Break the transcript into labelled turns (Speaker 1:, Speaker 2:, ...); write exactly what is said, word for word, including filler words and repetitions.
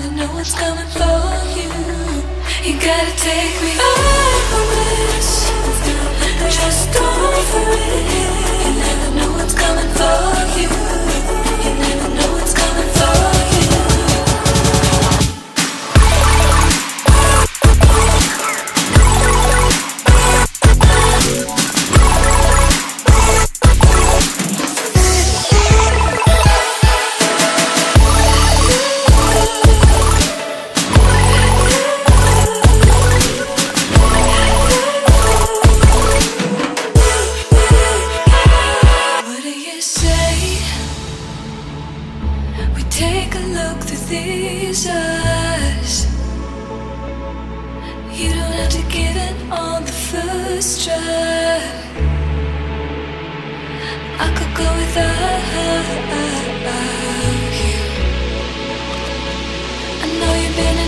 Speaker 1: never know what's coming for you. You gotta take me on this, just go for it. You never know what's coming for you. You never know what's coming for you. Take a look through these eyes. You don't have to give it on the first try. I could go without you. I know you've been